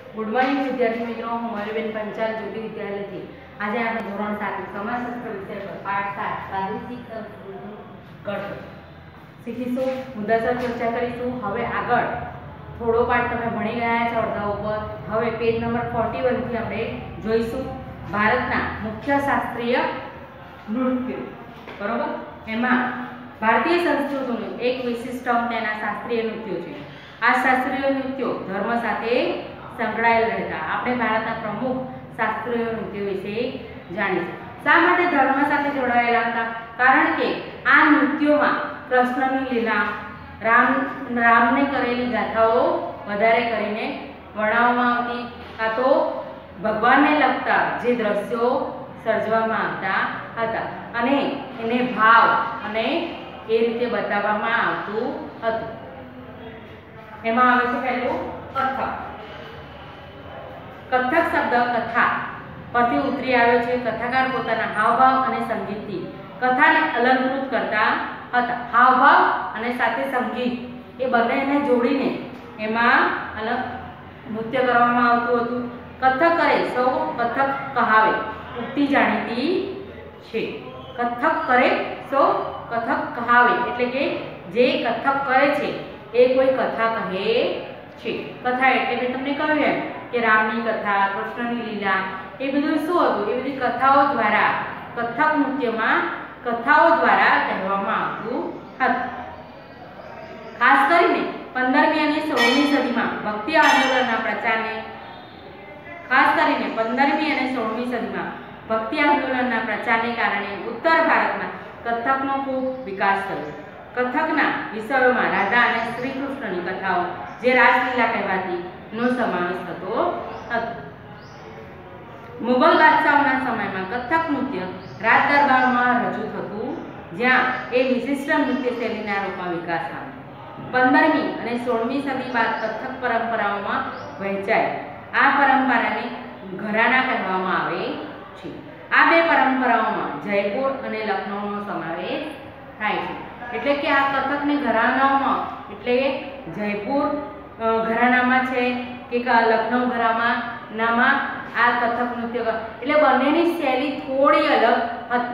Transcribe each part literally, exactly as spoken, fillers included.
Good morning विद्यार्थी मित्रों, हूँ मयूरबेन पंचाल ज्योति विद्यालय थी। आज આપણે ધોરણ સાત સમાજશાસ્ત્ર વિષય પર પાઠ સાત પ્રાદેશિક સંસ્કૃતિનું ગઠન શીખીશું, મુદ્દાસર ચર્ચા કરીશું। હવે આગળ થોડો પાઠ તમે ભણી ગયા છો અડધા ઉપર। હવે પેજ નંબર इकतालीस થી આપણે જોઈશું ભારતના મુખ્ય શાસ્ત્રીય નૃત્યો, બરોબર। એમાં ભારતીય સંસ્કૃતિનું એક વિશિષ્ટ અંગ તેના શાસ્ત્રીય નૃત્યો છે। આ શાસ્ત્રીય નૃત્યો ધર્મ સાથે સંકળાયેલ રહેતા। આપણે ભારતના પ્રમુખ શાસ્ત્રીય નૃત્યો વિશે જાણીશું। શા માટે ધર્મ સાથે જોડાયેલા હતા? કારણ કે આ નૃત્યોમાં કૃષ્ણની લીલા, રામ રામને કરેલી ગાથાઓ વધારે કરીને વર્ણવવામાં આવતી, કાં તો ભગવાનને લગતા જે દ્રશ્યો સર્જવામાં આવતા હતા અને એને ભાવ અને એ રીતે બતાવવામાં આવતું હતું। એમાં આવે છે પહેલું કથક। કથક શબ્દ કથા પરથી ઉતરી આવ્યો છે। કથાકાર પોતાના હાવભાવ અને સંગીતથી કથાને અલંકૃત કરતા હતા। હાવભાવ અને સાથે સંગીત એ બંનેને જોડીને એમાં અલગ નૃત્ય કરવામાં આવતું હતું। કથક કરે સૌ કથક કહાવે ઉક્તિ જાણીતી છે। કથક કરે સૌ કથક કહાવે એટલે કે જે કથક કરે છે એ કોઈ કથા કહે છે। કથા એટલે મેં તમને કહ્યું એમ કે રામની કથા, કૃષ્ણની લીલા, એ બધું શું હતું? એ બધી કથાઓ દ્વારા કથક નૃત્યમાં કથાઓ દ્વારા કહેવામાં આવતું હતું। ખાસ કરીને પંદરમી અને સોળમી સદીમાં ભક્તિ આંદોલનના પ્રચારને ખાસ કરીને પંદરમી અને સોળમી સદીમાં ભક્તિ આંદોલનના પ્રચારને કારણે ઉત્તર ભારતમાં કથકનો ખૂબ વિકાસ થયો। કથકના વિષયોમાં રાધા અને શ્રી કૃષ્ણની કથાઓ, જે રાસલીલા કહેવાતી, નો સમાવેશ થતો હતો। મુગલ બાદશાહોના સમયમાં કથક નૃત્ય રાજ દરબારમાં રજૂ થતું, જ્યાં એ વિશિષ્ટ નૃત્ય શૈલીના રૂપમાં વિકાસ પામ્યો। પંદરમી અને સોળમી સદી બાદ કથક પરંપરાઓમાં વહેંચાય। આ પરંપરાને ઘરાના કહેવામાં આવે છે। આ બે પરંપરાઓમાં જયપુર અને લખનૌનો સમાવેશ થાય છે। એટલે કે આ કથકને ઘરાનાઓમાં એટલે જયપુર ઘરાનામાં છે કે લખનૌ ઘરાનામાં આ કથક નૃત્ય એટલે બંનેની શૈલી થોડી અલગ હતી।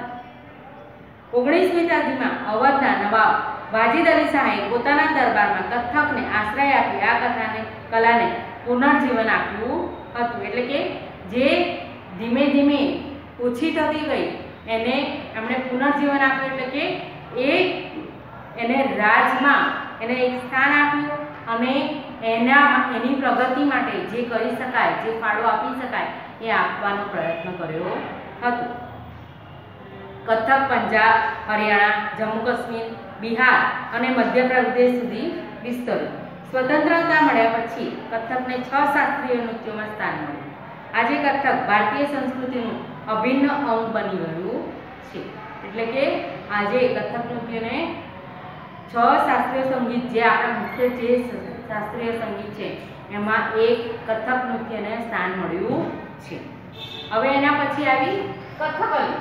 ઓગણીસમી સદીમાં અવધના નવાબ વાજીદ અલી શાહે પોતાના દરબારમાં કથકને આશ્રય આપી આ કથાને કલાને પુનર્જીવન આપ્યું હતું। એટલે કે જે ધીમે ધીમે ઓછી થતી ગઈ એને એમણે પુનર્જીવન આપ્યું। એટલે કે એ એને રાજમાં એને એક સ્થાન આપ્યું અને એના એની પ્રગતિ માટે જે કરી શકાય, જે ફાળો આપી શકાય એ આપવાનો પ્રયત્ન કર્યો હતો। કથક પંજાબ, હરિયાણા, જમ્મુ કાશ્મીર, બિહાર અને મધ્યપ્રદેશ સુધી વિસ્તર્યું। સ્વતંત્રતા મળ્યા પછી કથકને છ શાસ્ત્રીય નૃત્યોમાં સ્થાન મળ્યું। આજે કથક ભારતીય સંસ્કૃતિનું અભિન્ન અંગ બની ગયું છે। એટલે કે આજે કથક નૃત્યને છ શાસ્ત્રીય સંગીત, જે આપણા મુખ્ય જે શાસ્ત્રીય સંગીત છે એમાં એક કથક નૃત્યને સ્થાન મળ્યું છે। હવે એના પછી આવી કથકલી।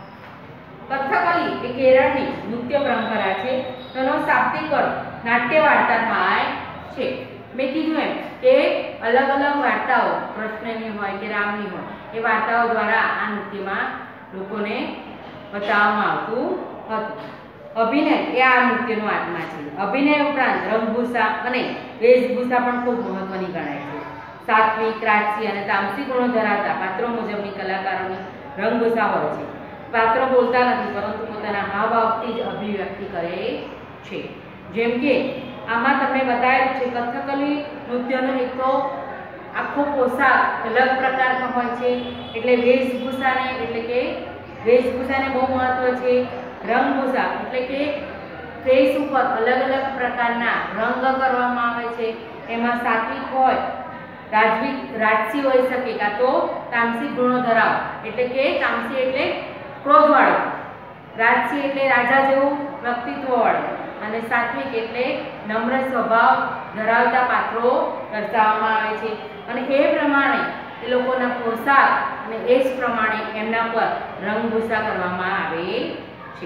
કથકલી એ કેરળની નૃત્ય પરંપરા છે। તેનો શાબ્દિક અર્થ નાટ્ય વાર્તા થાય છે। મેં કીધું એમ કે અલગ અલગ વાર્તાઓ, કૃષ્ણની હોય કે રામની હોય, એ વાર્તાઓ દ્વારા આ નૃત્યમાં લોકોને બતાવવામાં આવતું હતું। અભિનય એ આ નૃત્યનો આત્મા છે। અભિનય ઉપરાંત રંગભૂષા અને વેશભૂષા પણ ખૂબ મહત્વની ગણાય છે। સાત્વિક, રાજસી અને તામસી ગુણો ધરાવતા પાત્રો મુજબની કલાકારોની રંગભૂષા હોય છે। પાત્રો બોલતા નથી, પરંતુ પોતાના હાવભાવથી જ અભિવ્યક્તિ કરે છે। જેમ કે આમાં તમને બતાવેલું છે કથકલી નૃત્યનો એક તો આખો પોશાક અલગ પ્રકારનો હોય છે। એટલે વેશભૂષાને એટલે કે વેશભૂષાને બહુ મહત્વ છે। રંગભૂષા એટલે કે ફેસ ઉપર અલગ અલગ પ્રકારના રંગ કરવામાં આવે છે। એમાં સાત્વિક હોય, રાજવી રાજસી હોઈ શકે, કાં તો તામસિક ગુણો ધરાવ એટલે કે તામસી એટલે ક્રોધવાળો, રાજસી એટલે રાજા જેવું વ્યક્તિત્વવાળો અને સાત્વિક એટલે નમ્ર સ્વભાવ ધરાવતા પાત્રો દર્શાવવામાં આવે છે। અને એ પ્રમાણે એ લોકોના પોશાક અને એ જ પ્રમાણે એમના પર રંગભૂષા કરવામાં આવે છે।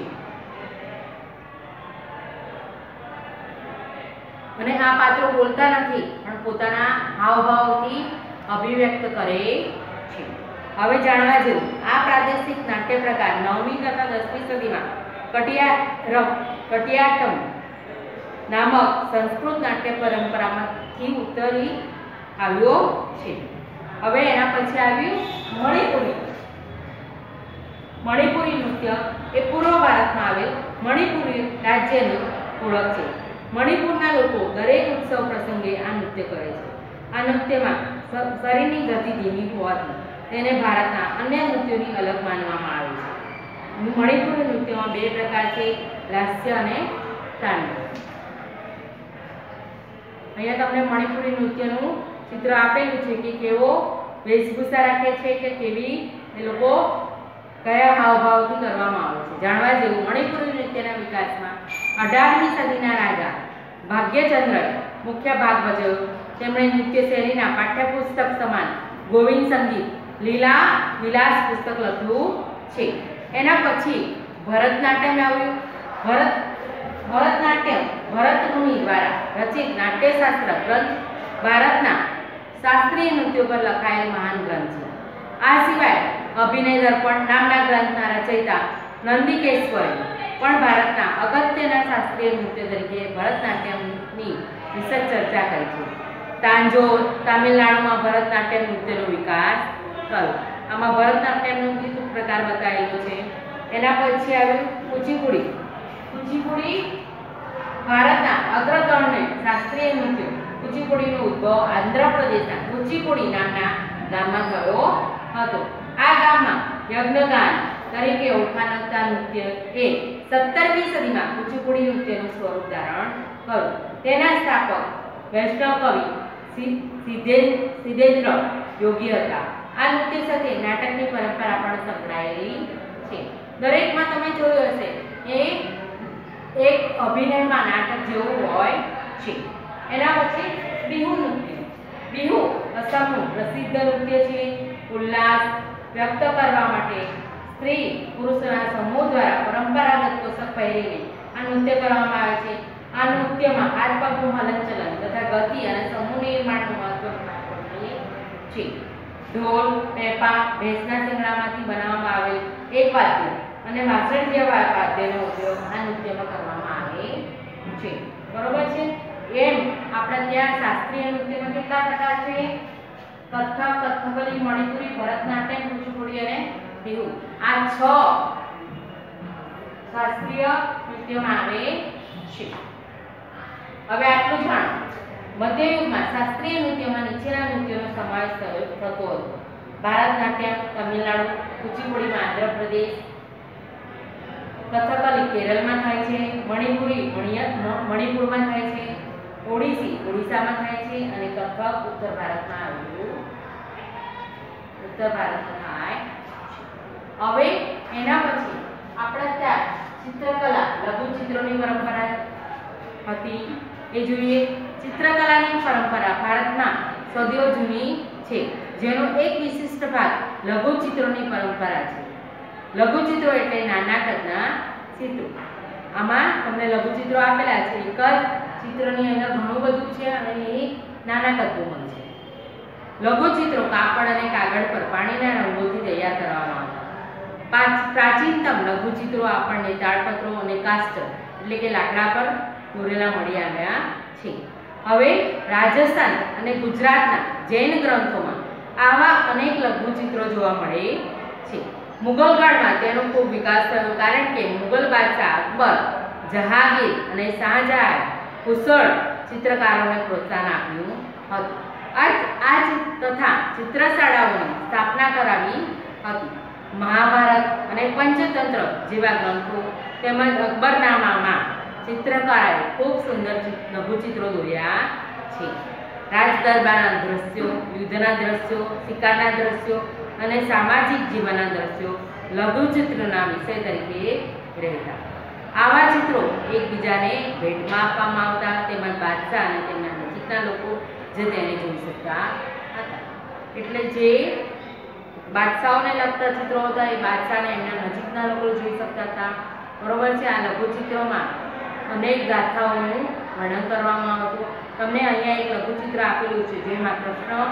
અને આ પાત્રો બોલતા નથી, પણ પોતાના હાવભાવથી અભિવ્યક્ત કરે છે. હવે જાણવા જેવું આ પ્રાદેશિક નાટ્ય પ્રકાર નવમી તથા દસમી સદીમાં કટિયારમ કટિયાટમ નામક સંસ્કૃત નાટ્ય પરંપરામાંથી ઉતરી આવ્યો છે. હવે એના પછી આવ્યું મણિપુરી. મણિપુરી નૃત્ય એ પૂર્વ ભારતમાં આવેલ મણિપુરી રાજ્યની ઓળખ છે. મણિપુરના લોકો દરેક ઉત્સવ પ્રસંગે આ નૃત્ય કરે છે. આ નૃત્યમાં શરીરની ગતિ ધીમી હોવાથી તેને ભારતના અન્ય નૃત્યોની અલગ માનવામાં આવે છે. મણિપુરી નૃત્યમાં બે પ્રકાર છે, લાસ્ય અને તાંડવ. અહીંયા તમને મણિપુરી નૃત્યનું ચિત્ર આપેલું છે કે કેવો વેશભૂષા રાખે છે કે કેવી એ લોકો કયા હાવભાવથી કરવામાં આવે છે. જાણવા જેવું મણિપુરી નૃત્યના વિકાસમાં અઢારમી સદીના રાજા ભાગ્યચંદ્રએ મુખ્ય ભાગ ભજવ્યો. તેમણે નૃત્ય શૈલીના પાઠ્યપુસ્તક સમાન ગોવિંદ સંગીત લીલા વિલાસ પુસ્તક લખ્યું છે. એના પછી ભરતનાટ્યમ આવ્યું. ભરત ભરતનાટ્યમ ભરત મુનિ દ્વારા રચિત નાટ્યશાસ્ત્ર ગ્રંથ ભારતના શાસ્ત્રીય નૃત્યો પર લખાયેલ મહાન ગ્રંથ છે. આ સિવાય અભિનય દર્પણ નામના ગ્રંથના રચયિતા નંદિકેશ્વરે પણ ભારતના અગત્યના શાસ્ત્રીય નૃત્ય તરીકે ભરતનાટ્યમની વિશેષ ચર્ચા કરી છે. તાંજોર તામિલનાડુમાં ભરતનાટ્યમ નૃત્યનો વિકાસ થયો. આમાં ભરતનાટ્યમનું ગીત પ્રકાર બતાવેલો છે. એના પછી આવ્યું કુચીપુડી. કુચીપુડી ભારતના અગ્રગણ્ય શાસ્ત્રીય નૃત્ય કુચીપુડીનો ઉદ્ભવ આંધ્રપ્રદેશના કુચીપુડી નામના ગામમાં થયો હતો. આ ગામમાં યજ્ઞગાન તરીકે ઓળખાતા નૃત્ય એ સત્તરમી સદીમાં કુચીપુડી નૃત્યનું સ્વરૂપ ધારણ કર્યું. તેના સ્થાપક વૈષ્ણવ કવિ સિદ્ધેન્દ્ર યોગી હતા. આ નૃત્ય સાથે નાટકની પરંપરા પણ સંકળાયેલી છે. દરેકમાં તમે જોયું હશે એ એક અભિનયમાં નાટક જેવું હોય છે. એના પછી બિહુ નૃત્ય. બિહુ અસમનું પ્રસિદ્ધ નૃત્ય છે. ઉલ્લાસ વ્યક્ત કરવા માટે સ્ત્રી પુરુષના સમૂહ દ્વારા પરંપરાગત પોશાક પહેરીને આ નૃત્ય કરવામાં આવે છે. આ નૃત્યમાં હાથ પગનું હલનચલન તથા ગતિ અને સમૂહ નિર્માણનું મહત્વનું પાત્ર છે. ઢોલ, પેપા, ભેંસના શિંગડામાંથી બનાવવામાં આવેલ એક વાદ્ય અને વાસણ જેવા વાદ્યનો ઉપયોગ આ નૃત્યમાં કરવામાં આવે છે. બરોબર છે. એમ આપણા ત્યાં શાસ્ત્રીય નૃત્યમાં કેટલા પ્રકાર છે? કથક, કથકલી, મણિપુરી, ભરતનાટ્યમ, કુચીપુડી અને બિહુ. આ છ શાસ્ત્રીય નૃત્યમાં આવે છે. હવે આટલું જાણો. મધ્યયુગમાં શાસ્ત્રીય નૃત્યમાં નીચેના નૃત્યોનો સમાવેશ થતો હતો: ભરતનાટ્યમ તમિલનાડુ, કુચીપુડીમાં આંધ્રપ્રદેશ, કથકલી કેરળમાં થાય છે, મણિપુરી મણિપુરમાં થાય છે, ઓડિસી ઓડિશામાં થાય છે અને કથક ઉત્તર ભારતમાં આવ્યું ઉત્તર ભારતમાં થાય છે. હવે એના પછી આપણા ત્યાં ચિત્રકલા લઘુચિત્રોની પરંપરા હતી એ જોઈએ. ચિત્રકલાની પરંપરા ભારતના સદીઓ જૂની છે, જેનો એક વિશિષ્ટ ભાગ લઘુચિત્રોની પરંપરા છે. લઘુચિત્રો એટલે નાના કદના ચિત્રો. આમાં તમને લઘુચિત્રો આપેલા છે. એક જ ચિત્રની અંદર ઘણું બધું છે અને એ નાના કદનું હોય છે. લઘુચિત્રો કાપડ અને કાગળ પર પાણીના રંગોથી તૈયાર કરવામાં આવતા. પ્રાચીનતમ લઘુચિત્રો આપણને તાડપત્રો અને કાસ્ટ એટલે કે લાકડા પર દોરેલા મળી આવ્યા છે. હવે રાજસ્થાન અને ગુજરાતના જૈન ગ્રંથોમાં આવા અનેક લઘુચિત્રો જોવા મળે છે. મુગલકાળમાં તેનો ખૂબ વિકાસ થયો, કારણ કે મુગલ બાદશાહ અકબર, જહાંગીર અને શાહજહાં કુશળ ચિત્રકારોને પ્રોત્સાહન આપ્યું હતું. આ તથા ચિત્રશાળાઓની સ્થાપના કરાવી હતી. મહાભારત અને પંચતંત્ર જેવા ગ્રંથો તેમજ અકબરનામામાં ચિત્રકારોએ ખૂબ સુંદર લઘુચિત્રો દોર્યા છે. રાજદરબારના દ્રશ્યો, યુદ્ધના દ્રશ્યો, શિકારના દ્રશ્યો અને સામાજિક જીવનના દ્રશ્યો લઘુચિત્રના વિષય તરીકે રહેતા. આવા ચિત્રો એકબીજાને ભેટમાં આપવામાં આવતા, તેમજ બાદશાહ અને તેમના નજીકના લોકો જે તેને જોઈ શકતા હતા. એટલે જે બાદશાહોને લગતા ચિત્રો હતા એ બાદશાહને એમના નજીકના લોકો જોઈ શકતા હતા. બરોબર છે. આ લઘુચિત્રોમાં અનેક ગાથાઓનું વર્ણન કરવામાં આવતું. તમને અહીંયા એક લઘુચિત્ર આપેલું છે જેમાં કૃષ્ણ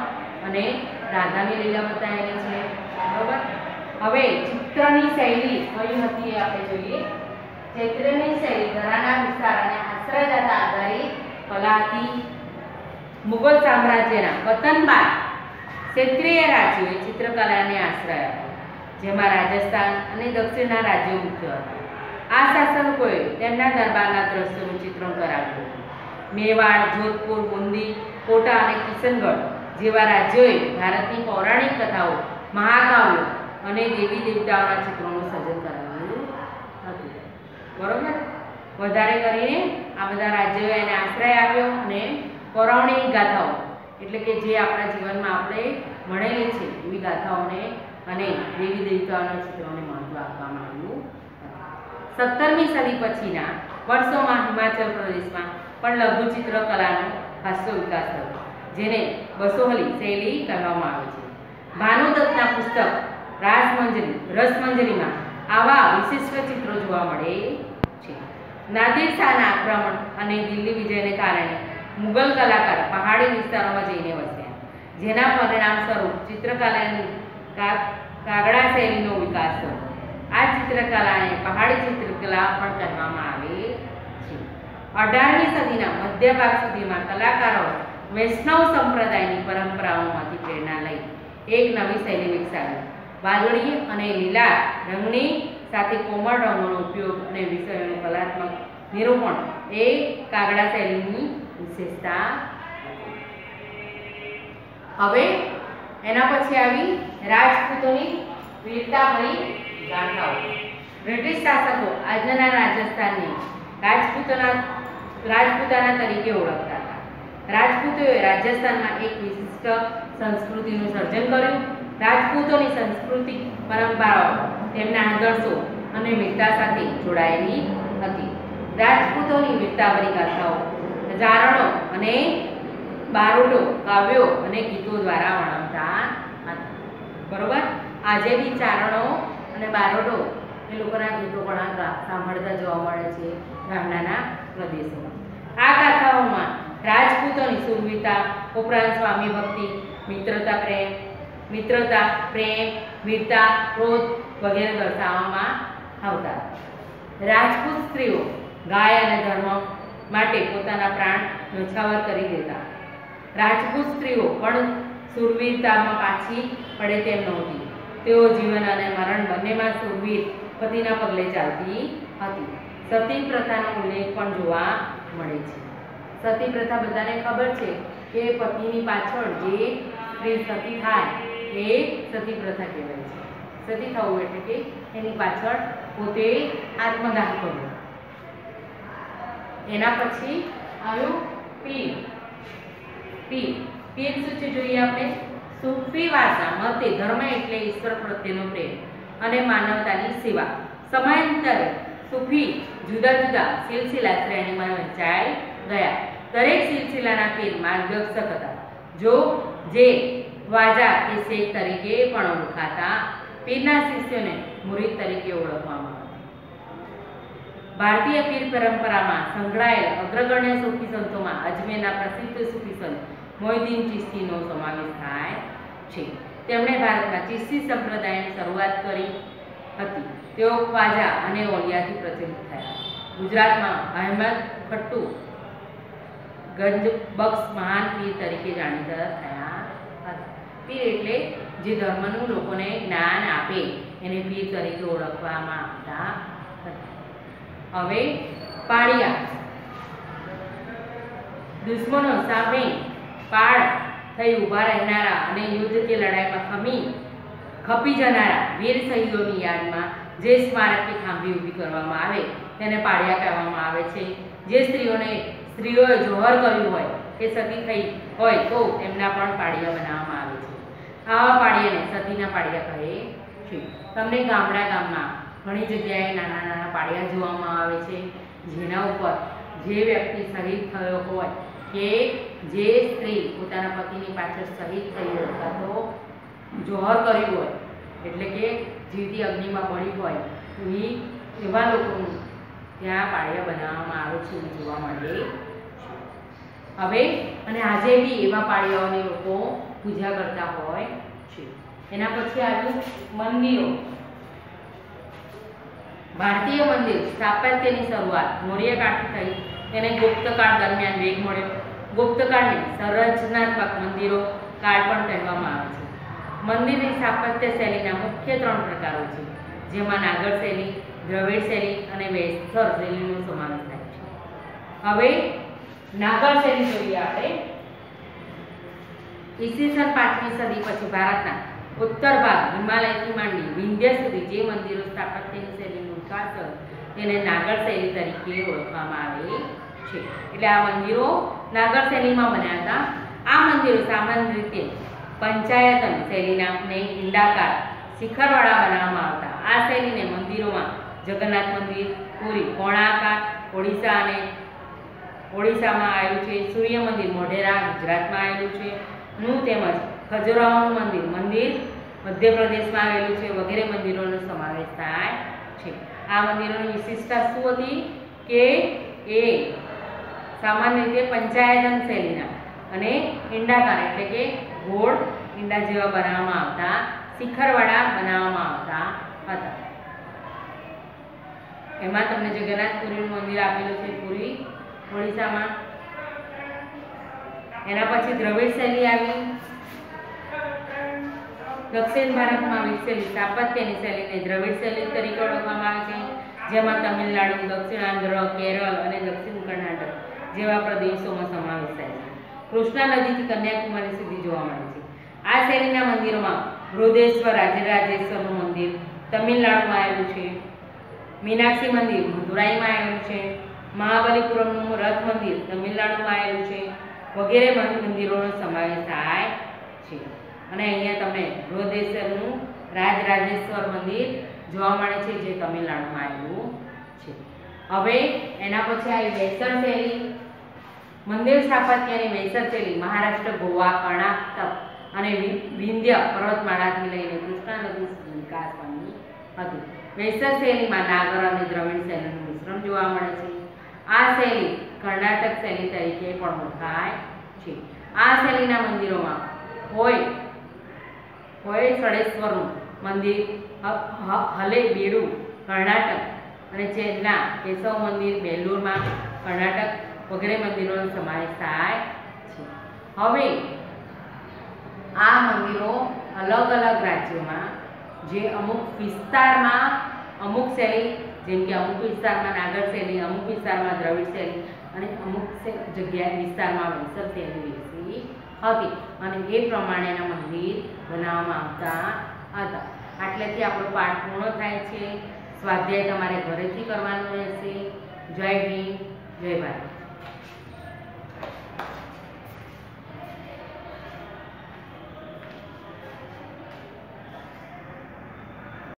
અને રાધાની લીલા બતાવેલી છે, બરોબર। હવે ચિત્રની શૈલી કઈ હતી એ આપણે જોઈએ। ચિત્રની શૈલી ઘરાના વિસ્તાર અને આશ્રયદાતા આધારિત કલા હતી। મુગલ સામ્રાજ્યના પતન બાદ ક્ષેત્રીય રાજ્યોએ ચિત્રકલાને આશ્રય આપ્યો, જેમાં રાજસ્થાન અને દક્ષિણના રાજ્યો મુખ્ય હતા। આ શાસકોએ તેમના દરબારના દ્રશ્યોનું ચિત્રણ કરાવ્યું હતું। મેવાડ, જોધપુર, બુંદી, કોટા અને કિશનગઢ જેવા રાજ્યોએ ભારતની પૌરાણિક કથાઓ, મહાકાવ્યો અને દેવી દેવતાઓના ચિત્રોનું સર્જન કરાવ્યું હતું, બરોબર। વધારે કરીને આ બધા રાજ્યોએ એને આશ્રય આપ્યો અને પૌરાણિક ગાથાઓ એટલે કે જે આપણા જીવનમાં આપણે ભણેલી છે એવી ગાથાઓને અને દેવી દેવતાઓના ચિત્રોને મહત્વ આપવામાં આવ્યું। સત્તરમી સદી પછીના વર્ષોમાં હિમાચલ પ્રદેશમાં પણ લઘુ ચિત્રકલાનો ખાસો વિકાસ થયો, જેને બસોહલી શૈલી કહેવામાં આવે છે। ભાનુદત્તના પુસ્તક રાસમંજરી રસમંજરીમાં આવા વિશિષ્ટ ચિત્રો જોવા મળે છે। નાદિર શાહના આક્રમણ અને દિલ્હી વિજયને કારણે મુગલ કલાકાર પહાડી વિસ્તારોમાં જઈને વસ્યા, જેના પરિણામ સ્વરૂપ ચિત્રકલાની કાગડા શૈલીનો વિકાસ થયો। આ ચિત્રકલાને પહાડી ચિત્રકલા પણ કહેવામાં આવે છે। અઢારમી સદીના મધ્ય ભાગ સુધીમાં કલાકારો વૈષ્ણવ સંપ્રદાયની પરંપરાઓમાંથી પ્રેરણા લઈ એક નવી શૈલી વિકસાવી। વાદળી અને લીલા રંગની સાથે કોમળ રંગોનો ઉપયોગ અને વિષયોનું કલાત્મક નિરૂપણ એ કાગડા શૈલીની વિશેષતા હતી। હવે એના પછી આવી રાજપૂતોની વીરતાભરી ગાથાઓ। બ્રિટિશ શાસકો આજના રાજસ્થાનને રાજપૂતોના રાજપૂતાના તરીકે ઓળખતા હતા। રાજપૂતોએ રાજસ્થાનમાં એક વિશિષ્ટ સંસ્કૃતિનું સર્જન કર્યું। રાજપૂતોની સંસ્કૃતિ પરંપરાઓ તેમના આદર્શો અને વીરતા સાથે જોડાયેલી હતી। રાજપૂતોની વીરતાભરી ગાથાઓ ચારણો અને બારોટો કાવ્યો અને ગીતો દ્વારા વર્ણવતા હતા, બરોબર। આજે બી ચારણો અને બારોટો એ લોકોના ગીતો પણ સાંભળતા જોવા મળે છે ગામડાના પ્રદેશોમાં। આ ગાથાઓમાં રાજપૂતોની શૂરવીરતા ઉપરાંત સ્વામી ભક્તિ, મિત્રતા પ્રેમ મિત્રતા પ્રેમ વીરતા, ક્રોધ વગેરે દર્શાવવામાં આવતા। રાજપૂત સ્ત્રીઓ ગાય અને ધર્મ માટે પોતાના પ્રાણ ન્યોછાવર કરી દેતા। રાજપૂત સ્ત્રીઓ પણ શૂરવીરતામાં પાછી પડે તેમ નહોતી। તેઓ જીવન અને મરણ બંનેમાં શૂરવીર પતિના પગલે ચાલતી હતી। સતી પ્રથાનો ઉલ્લેખ પણ જોવા મળે છે। સતી પ્રથા બધાને ખબર છે કે પતિની પાછળ જે સ્ત્રી સતી થાય એ સતી પ્રથા કહેવાય છે। સતી થવું એટલે કે એની પાછળ પોતે આત્મદાહ કરવું। એના પછી આવ્યું પીર। પીર પીર શું છે જોઈએ આપણે। સૂફી વાર્તા મતે ધર્મ એટલે ઈશ્વર પ્રત્યેનો પ્રેમ અને માનવતાની સેવા। સમયાંતરે સૂફી જુદા જુદા સિલસિલા શ્રેણીમાં વહેંચાઈ ગયા। દરેક સિલસિલાના પીર માર્ગદર્શક હતા, જો જે ખ્વાજા કે શેખ તરીકે પણ ઓળખાતા। પીરના શિષ્યોને મુરીદ તરીકે ઓળખવામાં આવે। ભારતીય પીર પરંપરામાં સંકળાયેલ અગ્રગણ્ય સૂફી સંતોમાં અજમેરના પ્રસિદ્ધ સૂફી સંત મોઇનુદ્દીન ચિશ્તીનો સમાવેશ થાય છે। તેમણે ભારતમાં ચિશ્તી સંપ્રદાયની શરૂઆત કરી હતી। તેઓ ખ્વાજા અને ઓલિયાથી પ્રચલિત થયા। ગુજરાતમાં અહેમદ ખટ્ટુ ગંજબક્ષ મહાન પીર તરીકે જાણીતા થયા હતા। પીર એટલે જે ધર્મનું લોકોને જ્ઞાન આપે એને પીર તરીકે ઓળખવામાં આવતા હતા। હવે પાળિયા। દુશ્મનો સામે પાળ થઈ ઊભા રહેનારા અને યુદ્ધ કે લડાઈમાં ખમી ખપી જનારા વીર શહીદોની યાદમાં જે સ્મારક કે ખાંભી ઊભી કરવામાં આવે તેને પાળિયા કહેવામાં આવે છે। જે સ્ત્રીઓને સ્ત્રીઓએ જોહર કર્યું હોય કે સતી થઈ હોય તો એમના પણ પાળિયા બનાવવામાં આવે છે। આવા પાળિયાને સતીના પાળિયા કહે છે। તમને ગામડા ગામમાં ઘણી જગ્યાએ નાના નાના પાળિયા જોવામાં આવે છે, જેના ઉપર જે વ્યક્તિ શહીદ થયો હોય કે જે સ્ત્રી પોતાના પતિની પાછળ શહીદ થઈ અથવા તો જોહર કર્યું હોય એટલે કે જીવતી અગ્નિમાં બળી હોય એવી એવા લોકોનું ત્યાં પાળિયા બનાવવામાં આવે છે એવું જોવા મળે છે। હવે અને આજે બી એવા પાળિયાઓને લોકો પૂજા કરતા હોય છે. એના પછી આવ્યું મંદિરો. ભારતીય મંદિર સ્થાપત્યની શરૂઆત મૌર્યકાળથી થઈ. તેને ગુપ્તકાળ દરમિયાન વેગ મળ્યો. ગુપ્તકાળને સંરચનાત્મક મંદિરો કાળ પણ કહેવામાં આવે છે. મંદિરની સ્થાપત્ય શૈલીના મુખ્ય ત્રણ પ્રકારો છે, જેમાં નાગર શૈલી, દ્રવિડ શૈલી અને વૈસ્તર શૈલીનો સમાવેશ થાય છે. હવે નાગર શૈલી જોઈએ આપણે. ઈસવીસન પાંચમી સદી પછી ભારતના ઉત્તર ભાગ હિમાલયથી માંડી વિંધ્ય સુધી જે મંદિરો સ્થાપત્યની શૈલીનો વિકાસ થયો તેને નાગર શૈલી તરીકે ઓળખવામાં આવે છે. એટલે આ મંદિરો નાગર શૈલીમાં બન્યા હતા. આ મંદિરો સામાન્ય રીતે પંચાયતન શૈલીના અને ઈંડાકાર શિખરવાળા બનાવવામાં આવતા. આ શૈલીને મંદિરોમાં જગન્નાથ મંદિર, પુરી, કોણાર્ક, ઓડિશા અને ઓડિશામાં આવેલું છે. સૂર્ય મંદિર મોઢેરા ગુજરાતમાં આવેલું છે. નું તેમજ ખજુરાહોનું મંદિર મંદિર મધ્યપ્રદેશમાં આવેલું છે વગેરે મંદિરોનો સમાવેશ થાય છે. આ મંદિરોની વિશિષ્ટતા શું હતી કે એ સામાન્ય રીતે પંચાયતન શૈલીના અને ઈંડાકાર એટલે કે ગોળ ઈંડા જેવા બનાવવામાં આવતા, શિખરવાળા બનાવવામાં આવતા હતા. એમાં તમને જગન્નાથપુરીનું મંદિર આપેલું છે, પુરી ઓડિશામાં. એના પછી દ્રવિડ શૈલી આવી. દક્ષિણ ભારતમાં વિકસેલી સ્થાપત્યની શૈલીને દ્રવિડ શૈલી તરીકે ઓળખવામાં આવે છે, જેમાં તમિલનાડુ, દક્ષિણાંધ્ર, કેરળ અને દક્ષિણ કર્ણાટક જેવા પ્રદેશોમાં સમાવેશ થાય છે. કૃષ્ણા નદીથી કન્યાકુમારી સુધી જોવા મળે છે. આ શૈલીના મંદિરોમાં બૃહદેશ્વર રાજરાજેશ્વરનું મંદિર તમિલનાડુમાં આવેલું છે. મીનાક્ષી મંદિર મદુરાઈમાં આવેલું છે. મહાબલીપુરમનું રથ મંદિર તમિલનાડુમાં આવેલું છે વગેરે મંદિરોનો સમાવેશ થાય છે. અને અહીંયા તમને બૃહદેશ્વરનું રાજરાજેશ્વર મંદિર જોવા મળે છે, જે તમિલનાડુમાં આવેલું છે. હવે એના પછી આવી વૈસર શૈલી. મંદિર સ્થાપત્યની વૈસર શૈલી મહારાષ્ટ્ર, ગોવા, કર્ણાટક અને વિંધ્ય પર્વતમાળાથી લઈને કૃષ્ણા નદી સુધી વિકાસ પામી હતી. વૈસર શૈલીમાં નાગર અને દ્રવિડ શૈલીનું મિશ્રણ જોવા મળે છે. આ શૈલી કર્ણાટક શૈલી તરીકે પણ ઓળખાય છે. આ શૈલીના મંદિરોમાં હોય હોય સળેશ્વરનું મંદિર, હલેબીડુ કર્ણાટક અને ચેન્નઈ કેશવ મંદિર બેલુરમાં કર્ણાટક વગેરે મંદિરોનો સમાવેશ થાય છે. હવે આ મંદિરો અલગ અલગ રાજ્યોમાં જે અમુક વિસ્તારમાં અમુક શૈલી, જેમ કે અમુક વિસ્તારમાં નાગર શૈલી, અમુક વિસ્તારમાં દ્રવિડ શૈલી અને અમુક જગ્યાએ વિસ્તારમાં વૈસર શૈલી વિકસી હતી અને એ પ્રમાણેના મંદિર બનાવવામાં આવતા હતા. આટલેથી આપણો પાઠ પૂર્ણ થાય છે. સ્વાધ્યાય તમારે ઘરેથી કરવાનો રહેશે. જય હિન્દ, જય ભારત.